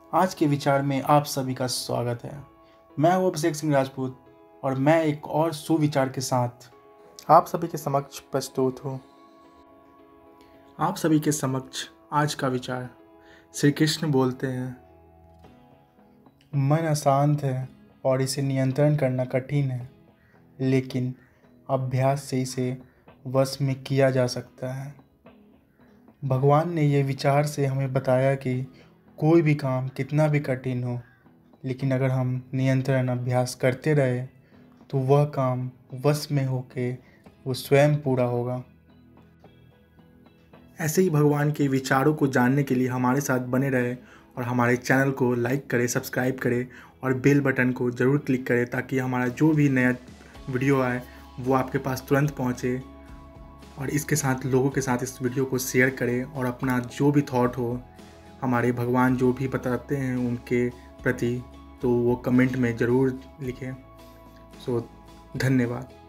आज के विचार में आप सभी का स्वागत है। मैं हूं अभिषेक सिंह राजपूत और मैं एक और सुविचार के साथ आप सभी के समक्ष प्रस्तुत हूँ। आप सभी के समक्ष आज का विचार। श्री कृष्ण बोलते हैं, मन अशांत है और इसे नियंत्रण करना कठिन है, लेकिन अभ्यास से इसे वश में किया जा सकता है। भगवान ने ये विचार से हमें बताया कि कोई भी काम कितना भी कठिन हो, लेकिन अगर हम नियंत्रण अभ्यास करते रहे तो वह काम वश में होके वो स्वयं पूरा होगा। ऐसे ही भगवान के विचारों को जानने के लिए हमारे साथ बने रहे और हमारे चैनल को लाइक करें, सब्सक्राइब करें और बेल बटन को ज़रूर क्लिक करें ताकि हमारा जो भी नया वीडियो आए वो आपके पास तुरंत पहुँचे। और इसके साथ लोगों के साथ इस वीडियो को शेयर करें और अपना जो भी थॉट हो, हमारे भगवान जो भी बताते हैं उनके प्रति, तो वो कमेंट में ज़रूर लिखें। धन्यवाद।